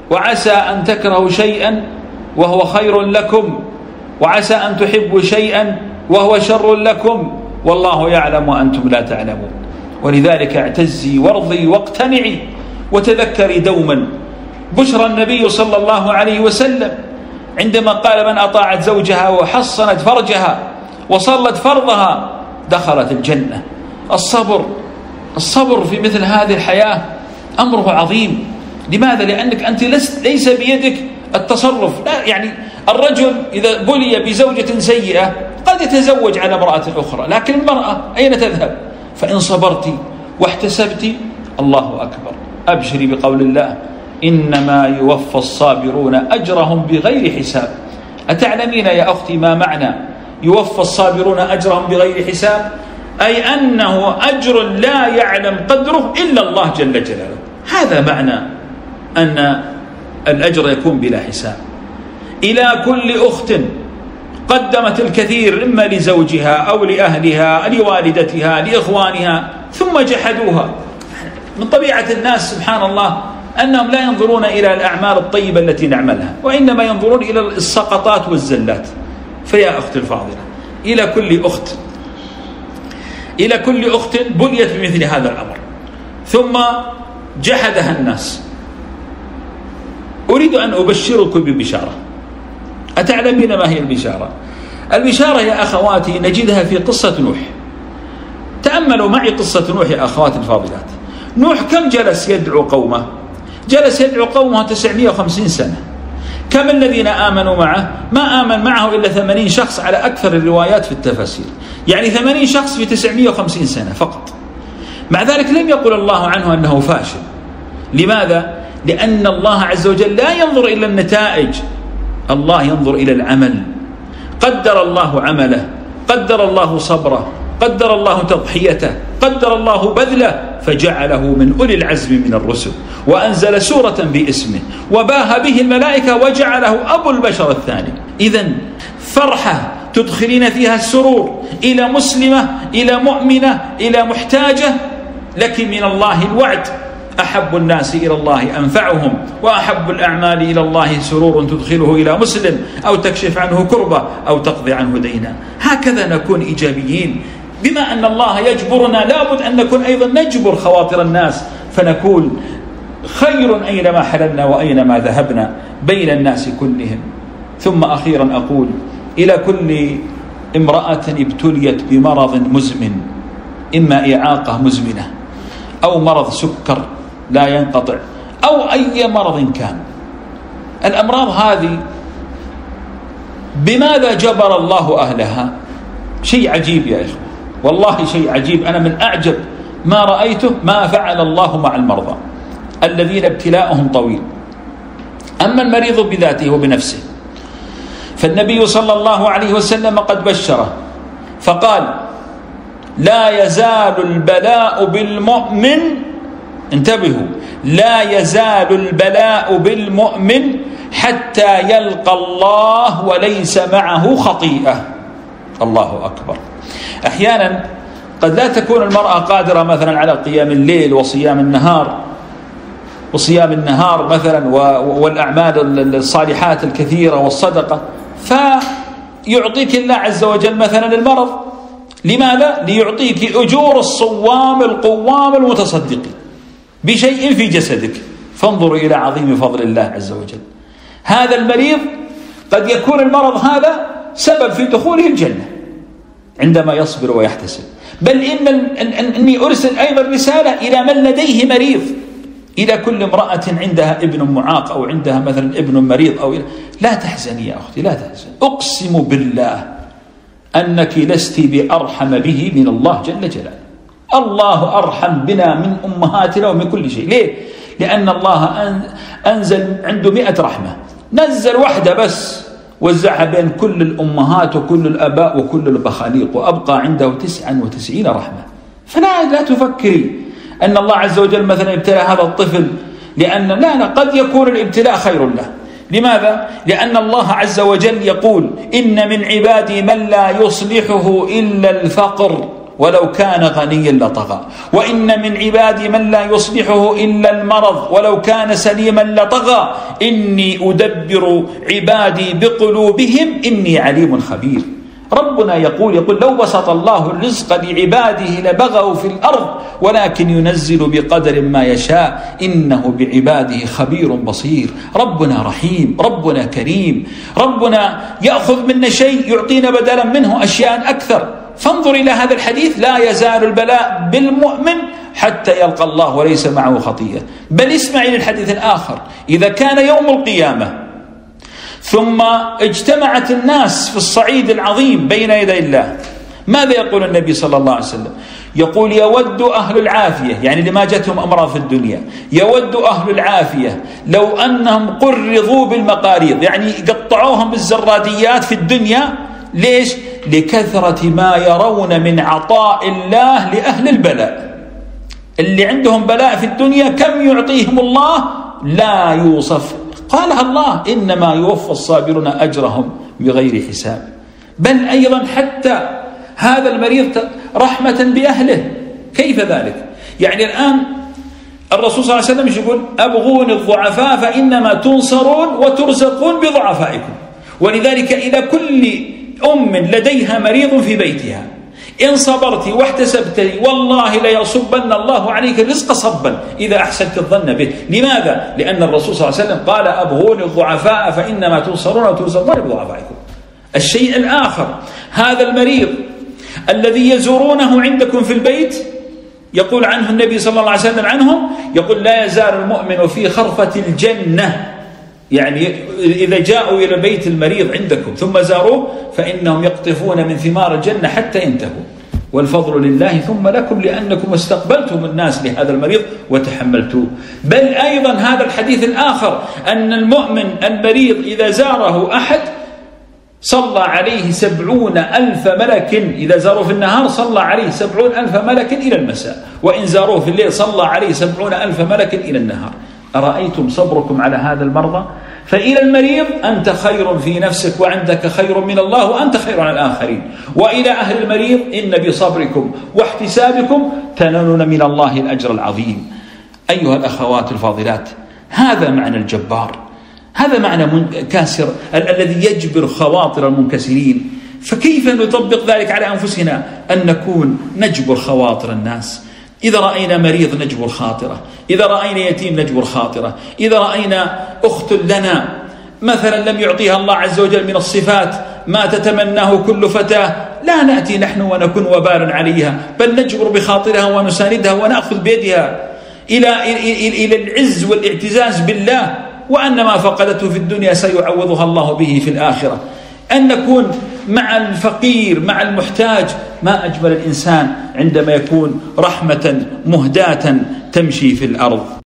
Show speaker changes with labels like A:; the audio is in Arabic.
A: وعسى أن تكرهوا شيئا وهو خير لكم، وعسى أن تحبوا شيئا وهو شر لكم، والله يعلم وأنتم لا تعلمون. ولذلك اعتزي وارضي واقتنعي وتذكري دوما بشرى النبي صلى الله عليه وسلم عندما قال: من أطاعت زوجها وحصنت فرجها وصلت فرضها دخلت الجنة. الصبر في مثل هذه الحياة أمره عظيم. لماذا؟ لأنك أنت ليس بيدك التصرف. لا، يعني الرجل إذا بلي بزوجة سيئة قد يتزوج على امرأة أخرى، لكن المرأة أين تذهب؟ فإن صبرت واحتسبت الله أكبر. أبشري بقول الله: إنما يوفى الصابرون أجرهم بغير حساب. أتعلمين يا أختي ما معنى يوفى الصابرون أجرهم بغير حساب؟ أي أنه أجر لا يعلم قدره إلا الله جل جلاله. هذا معنى أن الأجر يكون بلا حساب. إلى كل أخت قدمت الكثير إما لزوجها أو لأهلها لوالدتها لإخوانها ثم جحدوها. من طبيعة الناس سبحان الله أنهم لا ينظرون إلى الأعمال الطيبة التي نعملها، وإنما ينظرون إلى السقطات والزلات. فيا أخت الفاضلة، إلى كل أخت بليت بمثل هذا الأمر ثم جحدها الناس، أريد أن أبشركم ببشارة. أتعلمين ما هي البشارة؟ البشارة يا أخواتي نجدها في قصة نوح. تأملوا معي قصة نوح يا أخواتي الفاضلات. نوح كم جلس يدعو قومه؟ جلس يدعو قومه 950 سنة. كم الذين آمنوا معه؟ ما آمن معه إلا 80 شخص على أكثر الروايات في التفاسير، يعني 80 شخص في 950 سنة فقط. مع ذلك لم يقل الله عنه أنه فاشل. لماذا؟ لأن الله عز وجل لا ينظر إلى النتائج، الله ينظر إلى العمل. قدر الله عمله، قدر الله صبره، قدر الله تضحيته، قدر الله بذله، فجعله من أولي العزم من الرسل، وأنزل سورة باسمه وباها به الملائكة وجعله أبو البشر الثاني. إذن فرحة تدخلين فيها السرور إلى مسلمة، إلى مؤمنة، إلى محتاجة، لك من الله الوعد: أحب الناس إلى الله أنفعهم، وأحب الأعمال إلى الله سرور تدخله إلى مسلم أو تكشف عنه كربة أو تقضي عنه دينا. هكذا نكون إيجابيين. بما أن الله يجبرنا لابد أن نكون أيضا نجبر خواطر الناس، فنكون خير أينما حللنا وأينما ذهبنا بين الناس كلهم. ثم أخيرا أقول إلى كل امرأة ابتليت بمرض مزمن، إما إعاقة مزمنة أو مرض سكر لا ينقطع أو أي مرض كان، الأمراض هذه بماذا جبر الله أهلها؟ شيء عجيب يا إخوة، والله شيء عجيب. أنا من أعجب ما رأيته ما فعل الله مع المرضى الذين ابتلاؤهم طويل. أما المريض بذاته وبنفسه فالنبي صلى الله عليه وسلم قد بشره فقال: لا يزال البلاء بالمؤمن، انتبهوا، لا يزال البلاء بالمؤمن حتى يلقى الله وليس معه خطيئة. الله أكبر. أحيانا قد لا تكون المرأة قادرة مثلا على قيام الليل وصيام النهار مثلا والأعمال الصالحات الكثيرة والصدقة، فيعطيك الله عز وجل مثلا المرض. لماذا؟ ليعطيك أجور الصوام القوام المتصدقين بشيء في جسدك. فانظروا إلى عظيم فضل الله عز وجل. هذا المريض قد يكون المرض هذا سبب في دخوله الجنة عندما يصبر ويحتسب. بل إني أرسل أيضا رسالة إلى من لديه مريض، إلى كل امرأة عندها ابن معاق أو عندها مثلا ابن مريض لا تحزني يا أختي، لا تحزن. أقسم بالله أنك لست بأرحم به من الله جل جلاله. الله أرحم بنا من أمهاتنا ومن كل شيء. ليه؟ لأن الله أنزل عنده 100 رحمة، نزل واحدة بس وزعها بين كل الأمهات وكل الأباء وكل البخاليق، وأبقى عنده 99 رحمة. فلا تفكري أن الله عز وجل مثلا ابتلى هذا الطفل لأن لا، قد يكون الابتلاء خير له. لماذا؟ لأن الله عز وجل يقول: إن من عبادي من لا يصلحه إلا الفقر ولو كان غنيا لطغى، وإن من عبادي من لا يصلحه إلا المرض ولو كان سليما لطغى، إني أدبر عبادي بقلوبهم إني عليم خبير. ربنا يقول لو بسط الله الرزق لعباده لبغوا في الأرض ولكن ينزل بقدر ما يشاء إنه بعباده خبير بصير. ربنا رحيم، ربنا كريم، ربنا يأخذ منا شيء يعطينا بدلا منه أشياء أكثر. فانظر إلى هذا الحديث: لا يزال البلاء بالمؤمن حتى يلقى الله وليس معه خطيئة. بل اسمع إلى الحديث الآخر: إذا كان يوم القيامة ثم اجتمعت الناس في الصعيد العظيم بين يدي الله، ماذا يقول النبي صلى الله عليه وسلم؟ يقول: يود أهل العافية، يعني لما جتهم أمراض في الدنيا، يود أهل العافية لو أنهم قرضوا بالمقاريض، يعني قطعوهم بالزراديات في الدنيا. ليش؟ لكثرة ما يرون من عطاء الله لأهل البلاء. اللي عندهم بلاء في الدنيا كم يعطيهم الله لا يوصف. قالها الله: إنما يوفى الصابرون أجرهم بغير حساب. بل أيضا حتى هذا المريض رحمة بأهله. كيف ذلك؟ يعني الآن الرسول صلى الله عليه وسلم يقول: أبغون الضعفاء فإنما تنصرون وترزقون بضعفائكم. ولذلك إلى كل أم لديها مريض في بيتها: إن صبرت واحتسبت والله ليصبن الله عليك الرزق صبا إذا أحسنت الظن به. لماذا؟ لأن الرسول صلى الله عليه وسلم قال: أبغون الضعفاء فإنما تنصرون وترزقون بضعفائكم. الشيء الآخر: هذا المريض الذي يزورونه عندكم في البيت، يقول عنه النبي صلى الله عليه وسلم عنهم، يقول: لا يزال المؤمن في خرفة الجنة. يعني إذا جاءوا إلى بيت المريض عندكم ثم زاروه فإنهم يقطفون من ثمار الجنة حتى ينتهوا، والفضل لله ثم لكم لأنكم استقبلتم الناس لهذا المريض وتحملتوه. بل أيضا هذا الحديث الآخر أن المؤمن المريض إذا زاره أحد صلى عليه 70,000 ملك. إذا زاروه في النهار صلى عليه 70,000 ملك إلى المساء، وإن زاروه في الليل صلى عليه 70,000 ملك إلى النهار. أرأيتم صبركم على هذا المرضى؟ فإلى المريض أنت خير في نفسك وعندك خير من الله وأنت خير على الآخرين. وإلى أهل المريض: إن بصبركم واحتسابكم تنالون من الله الأجر العظيم. أيها الأخوات الفاضلات، هذا معنى الجبار، هذا معنى كاسر الذي يجبر خواطر المنكسرين. فكيف نطبق ذلك على أنفسنا؟ أن نكون نجبر خواطر الناس. إذا رأينا مريض نجبر خاطرة، إذا رأينا يتيم نجبر خاطرة، إذا رأينا أخت لنا مثلا لم يعطيها الله عز وجل من الصفات ما تتمناه كل فتاة، لا نأتي نحن ونكون وبالا عليها، بل نجبر بخاطرها ونساندها ونأخذ بيدها إلى العز والاعتزاز بالله، وأن ما فقدته في الدنيا سيعوضها الله به في الآخرة. أن نكون مع الفقير مع المحتاج. ما أجمل الإنسان عندما يكون رحمة مهداة تمشي في الأرض.